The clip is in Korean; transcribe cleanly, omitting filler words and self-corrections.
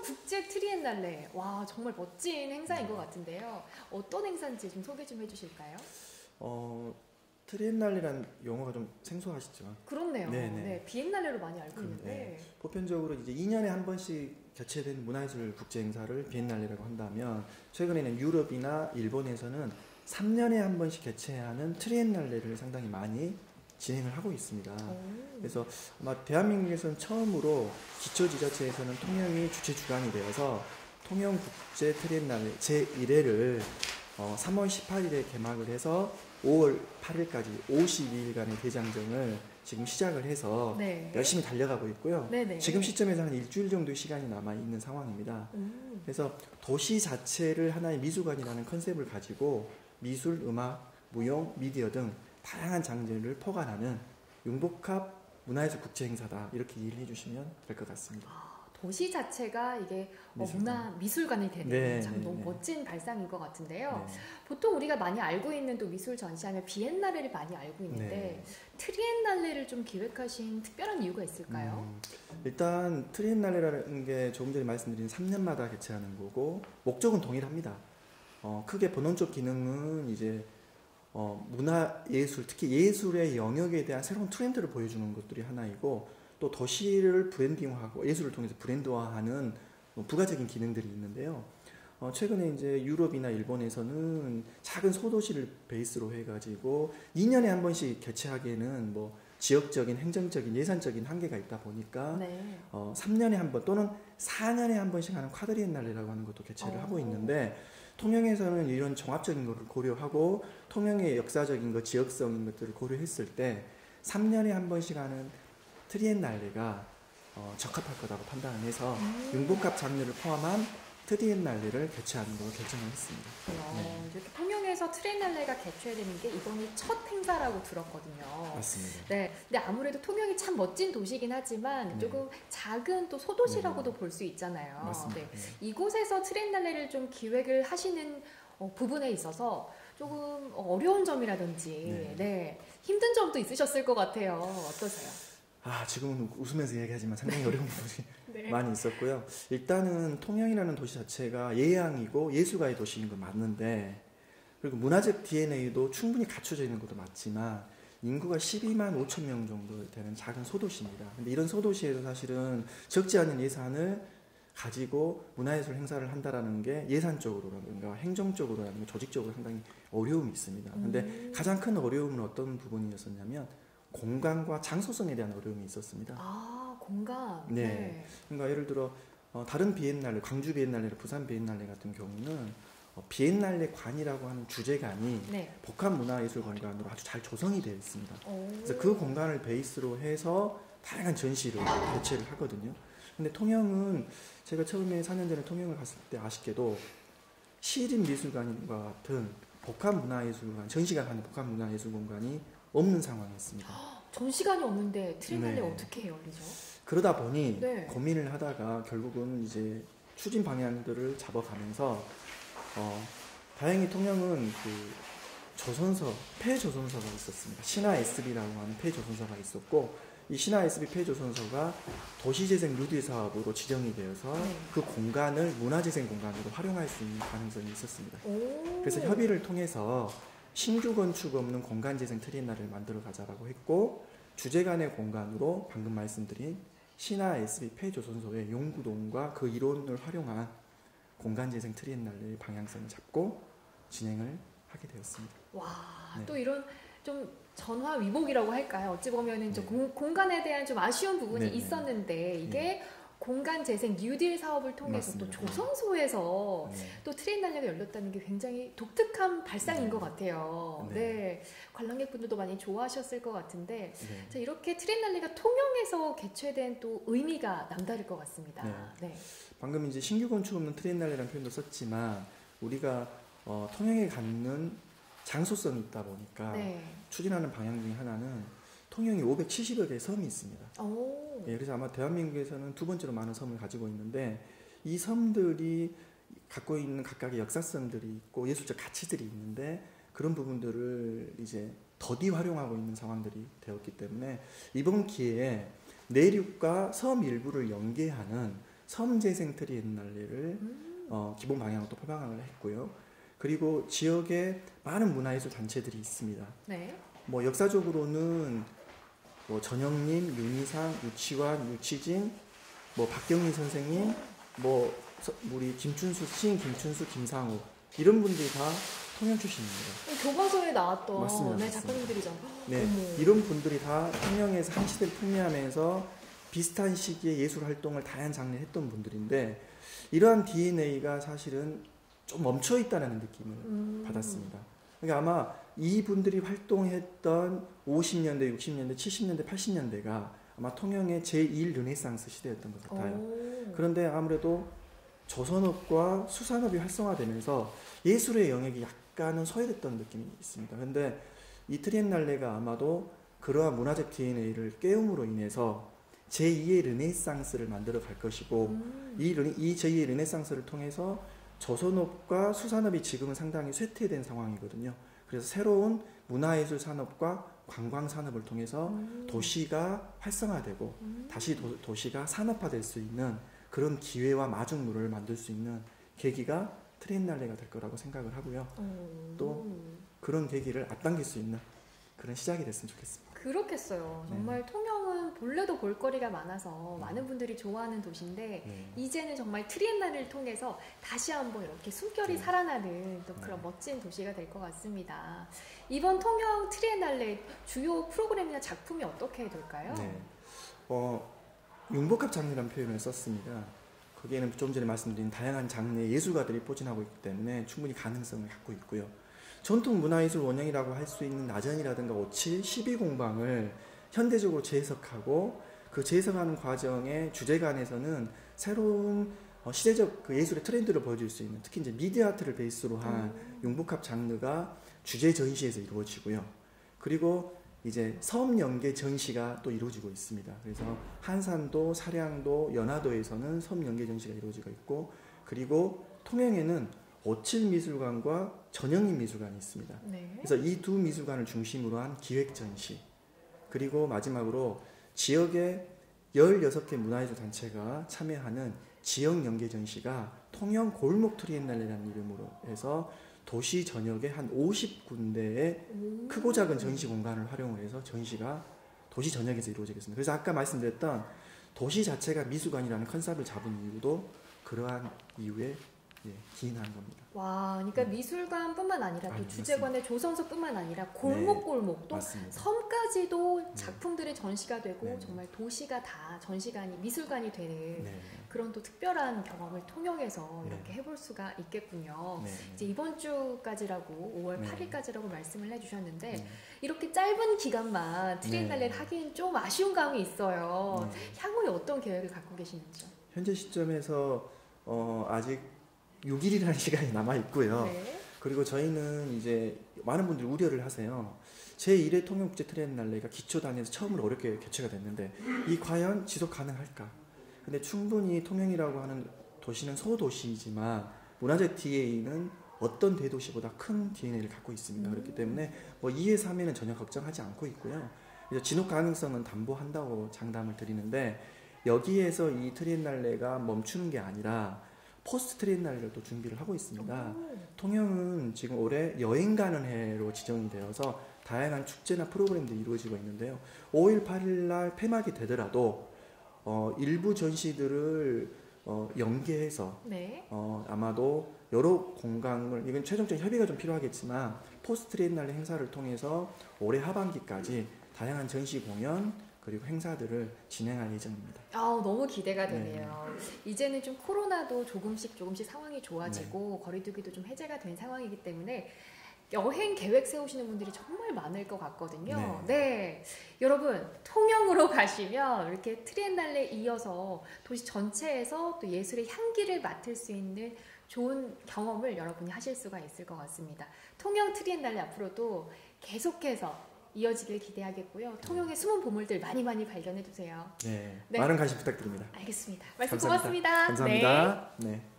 국제 트리엔날레. 와, 정말 멋진 행사인 것 같은데요. 어떤 행사인지 좀 소개 좀 해주실까요? 트리엔날레라는 용어가 좀 생소하시죠? 그렇네요. 네네. 네, 비엔날레로 많이 알고 있는데. 네. 보편적으로 이제 2년에 한 번씩 개최된 문화예술 국제 행사를 비엔날레라고 한다면, 최근에는 유럽이나 일본에서는 3년에 한 번씩 개최하는 트리엔날레를 상당히 많이 진행을 하고 있습니다. 그래서 아마 대한민국에서는 처음으로 기초지자체에서는 통영이 주최 주관이 되어서 통영 국제 트리엔날레 제1회를 3월 18일에 개막을 해서 5월 8일까지 52일간의 대장정을 지금 시작을 해서 네. 열심히 달려가고 있고요. 네네. 지금 시점에서 한 일주일 정도의 시간이 남아있는 상황입니다. 그래서 도시 자체를 하나의 미술관이라는 컨셉을 가지고 미술, 음악, 무용, 미디어 등 다양한 장르를 포괄하는 융복합 문화예술 국제 행사다, 이렇게 이해를 해주시면 될 것 같습니다. 도시 자체가 이게 미술관. 미술관이 되는 네, 참 네, 너무 네. 멋진 발상인 것 같은데요. 네. 보통 우리가 많이 알고 있는 또 미술 전시하면 비엔날레를 많이 알고 있는데 네. 트리엔날레를 좀 기획하신 특별한 이유가 있을까요? 일단 트리엔날레라는 게 조금 전에 말씀드린 3년마다 개최하는 거고, 목적은 동일합니다. 크게 본원적 기능은 이제 문화예술, 특히 예술의 영역에 대한 새로운 트렌드를 보여주는 것들이 하나이고, 또 도시를 브랜딩화하고 예술을 통해서 브랜드화하는 부가적인 기능들이 있는데요. 최근에 이제 유럽이나 일본에서는 작은 소도시를 베이스로 해가지고 2년에 한 번씩 개최하기에는 뭐 지역적인, 행정적인, 예산적인 한계가 있다 보니까 네. 3년에 한 번 또는 4년에 한 번씩 하는 쿼드리엔날레라고 하는 것도 개최를 하고 있는데, 통영에서는 이런 종합적인 것을 고려하고 통영의 역사적인 것, 지역적인 것들을 고려했을 때 3년에 한 번씩 하는 트리엔날레가 적합할 거라고 판단을 해서 융복합 장르를 포함한 트리엔날레를 개최하는 걸로 결정을 했습니다. 네. 이렇게 통영에서 트리엔날레가 개최되는 게 이번이 첫 행사라고 들었거든요. 맞습니다. 네, 근데 아무래도 통영이 참 멋진 도시긴 하지만 네. 조금 작은 또 소도시라고도 볼 수 있잖아요. 맞습니다. 네. 네. 이곳에서 트리엔날레를 좀 기획을 하시는 부분에 있어서 조금 어려운 점이라든지 네, 힘든 점도 있으셨을 것 같아요. 어떠세요? 지금은 웃으면서 얘기하지만 상당히 어려운 부분이 네. 많이 있었고요. 일단은 통영이라는 도시 자체가 예향이고 예술가의 도시인 건 맞는데, 그리고 문화적 DNA도 충분히 갖춰져 있는 것도 맞지만 인구가 12만 5천 명 정도 되는 작은 소도시입니다. 근데 이런 소도시에서 사실은 적지 않은 예산을 가지고 문화예술 행사를 한다라는 게 예산적으로라든가 행정적으로라든가 조직적으로 상당히 어려움이 있습니다. 근데 가장 큰 어려움은 어떤 부분이었었냐면 공간과 장소성에 대한 어려움이 있었습니다. 공간. 네. 그러니까 예를 들어 다른 비엔날레, 광주 비엔날레, 부산 비엔날레 같은 경우는 비엔날레 관이라고 하는 주제관이 복합문화예술공간으로 아주 잘 조성이 되어 있습니다. 그래서 그 공간을 베이스로 해서 다양한 전시를 개최를 하거든요. 근데 통영은 제가 처음에 4년 전에 통영을 갔을 때 아쉽게도 시립미술관과 같은 복합문화예술관, 전시가 하는 복합문화예술공간이 없는 상황이었습니다. 전시관이 없는데 트리엔날레 네. 어떻게 열리죠? 그러다 보니 네. 고민을 하다가 결국은 이제 추진 방향들을 잡아가면서 다행히 통영은 그 조선서, 폐조선서가 있었습니다. 신화 SB라고 하는 폐조선서가 있었고, 이 신화 SB 폐조선서가 도시재생 뉴딜 사업으로 지정이 되어서 그 공간을 문화재생 공간으로 활용할 수 있는 가능성이 있었습니다. 그래서 협의를 통해서 신규 건축 없는 공간재생 트리엔날레를 만들어 가자라고 했고, 주제간의 공간으로 방금 말씀드린 신화 SB 폐조선소의 용구동과 그 이론을 활용한 공간재생 트리엔날레의 방향성을 잡고 진행을 하게 되었습니다. 와, 또 이런 좀 전화위복이라고 할까요? 어찌 보면은 좀 공간에 대한 좀 아쉬운 부분이 있었는데 이게 공간 재생 뉴딜 사업을 통해서 맞습니다. 또 조성소에서 또 트리엔날레가 열렸다는 게 굉장히 독특한 발상인 것 같아요. 네. 관람객분들도 많이 좋아하셨을 것 같은데 자, 이렇게 트리엔날레가 통영에서 개최된 또 의미가 남다를 것 같습니다. 네. 방금 이제 신규 건축 없는 트리엔날레라는 표현도 썼지만 우리가 통영에 갖는 장소성이 있다 보니까 추진하는 방향 중에 하나는 통영이 570여 개의 섬이 있습니다. 그래서 아마 대한민국에서는 두 번째로 많은 섬을 가지고 있는데, 이 섬들이 갖고 있는 각각의 역사성들이 있고 예술적 가치들이 있는데, 그런 부분들을 이제 더디 활용하고 있는 상황들이 되었기 때문에 이번 기회에 내륙과 섬 일부를 연계하는 섬재생 트리엔날레를 기본 방향으로 또 표방을 했고요. 그리고 지역에 많은 문화예술 단체들이 있습니다. 네. 뭐 역사적으로는 뭐 전영님, 윤희상, 유치환, 유치진, 뭐 박경리 선생님, 뭐 우리 김춘수, 시인 김춘수, 김상우 이런 분들이 다 통영 출신입니다. 교과서에 나왔던 맞습니다. 네, 작가님들이죠. 네, 어머. 이런 분들이 다 통영에서 한 시대를 풍미하면서 비슷한 시기에 예술 활동을 다양한 장르에 했던 분들인데 이러한 DNA가 사실은 좀 멈춰 있다는 느낌을 받았습니다. 그러니까 아마 이분들이 활동했던 50년대, 60년대, 70년대, 80년대가 아마 통영의 제1 르네상스 시대였던 것 같아요. 그런데 아무래도 조선업과 수산업이 활성화되면서 예술의 영역이 약간은 소외됐던 느낌이 있습니다. 그런데 이 트리엔날레가 아마도 그러한 문화적 DNA를 깨움으로 인해서 제2의 르네상스를 만들어 갈 것이고 이 제2의 르네상스를 통해서 조선업과 수산업이 지금은 상당히 쇠퇴된 상황이거든요. 그래서 새로운 문화예술 산업과 관광 산업을 통해서 도시가 활성화되고 다시 도시가 산업화될 수 있는 그런 기회와 마중물을 만들 수 있는 계기가 트리엔날레가 될 거라고 생각을 하고요. 또 그런 계기를 앞당길 수 있는 그런 시작이 됐으면 좋겠습니다. 그렇겠어요. 정말 통영은 본래도 볼거리가 많아서 많은 분들이 좋아하는 도시인데 이제는 정말 트리엔날레를 통해서 다시 한번 이렇게 숨결이 살아나는 또 그런 멋진 도시가 될 것 같습니다. 이번 통영 트리엔날레 주요 프로그램이나 작품이 어떻게 될까요? 네. 융복합 장르라는 표현을 썼습니다. 거기에는 좀 전에 말씀드린 다양한 장르의 예술가들이 포진하고 있기 때문에 충분히 가능성을 갖고 있고요. 전통 문화예술 원형이라고 할 수 있는 나전이라든가 오칠, 12공방을 현대적으로 재해석하고 그 재해석하는 과정의 주제관에서는 새로운 시대적 그 예술의 트렌드를 보여줄 수 있는 특히 이제 미디어 아트를 베이스로 한 융복합 장르가 주제 전시에서 이루어지고요. 그리고 이제 섬 연계 전시가 또 이루어지고 있습니다. 그래서 한산도, 사량도, 연화도에서는 섬 연계 전시가 이루어지고 있고 그리고 통영에는 오칠 미술관과 전영림 미술관이 있습니다. 네. 그래서 이 두 미술관을 중심으로 한 기획 전시 그리고 마지막으로 지역의 16개 문화예술 단체가 참여하는 지역 연계 전시가 통영 골목 트리엔날레라는 이름으로 해서 도시 전역에 한 50군데의 크고 작은 전시 공간을 활용을 해서 전시가 도시 전역에서 이루어지겠습니다. 그래서 아까 말씀드렸던 도시 자체가 미술관이라는 컨셉을 잡은 이유도 그러한 이유에 기인한 겁니다. 와, 그러니까 미술관뿐만 아니라 또 주제관의 조선소뿐만 아니라 골목골목 또 맞습니다. 섬까지도 작품들의 전시가 되고 정말 도시가 다 전시관이 미술관이 되는 그런 또 특별한 경험을 통영에서 이렇게 해볼 수가 있겠군요. 이제 이번 주까지라고 5월 8일까지라고 말씀을 해주셨는데 이렇게 짧은 기간만 트리엔날레를 하기엔 좀 아쉬운 감이 있어요. 향후에 어떤 계획을 갖고 계시는지요? 현재 시점에서 아직 6일이라는 시간이 남아 있고요. 그리고 저희는 이제 많은 분들이 우려를 하세요. 제1회 통영국제 트리엔날레가 기초단위에서 처음으로 어렵게 개최가 됐는데 이 과연 지속 가능할까? 근데 충분히 통영이라고 하는 도시는 소도시이지만 문화적 DNA는 어떤 대도시보다 큰 DNA를 갖고 있습니다. 그렇기 때문에 뭐 2회, 3회는 전혀 걱정하지 않고 있고요. 그래서 진입 가능성은 담보한다고 장담을 드리는데 여기에서 이 트리엔날레가 멈추는 게 아니라 포스트 트리엔날레를 또 준비를 하고 있습니다. 통영은 지금 올해 여행 가는 해로 지정이 되어서 다양한 축제나 프로그램들이 이루어지고 있는데요. 5일, 8일 날 폐막이 되더라도 일부 전시들을 연계해서 아마도 여러 공간을 이건 최종적인 협의가 좀 필요하겠지만 포스트 트리엔날레 행사를 통해서 올해 하반기까지 다양한 전시 공연 그리고 행사들을 진행할 예정입니다. 너무 기대가 되네요. 이제는 좀 코로나도 조금씩 상황이 좋아지고 거리두기도 좀 해제가 된 상황이기 때문에 여행 계획 세우시는 분들이 정말 많을 것 같거든요. 여러분 통영으로 가시면 이렇게 트리엔날레 이어서 도시 전체에서 또 예술의 향기를 맡을 수 있는 좋은 경험을 여러분이 하실 수가 있을 것 같습니다. 통영 트리엔날레 앞으로도 계속해서 이어지길 기대하겠고요. 통영의 숨은 보물들 많이 발견해 주세요. 많은 관심 부탁드립니다. 알겠습니다. 말씀 감사합니다. 고맙습니다. 감사합니다. 네.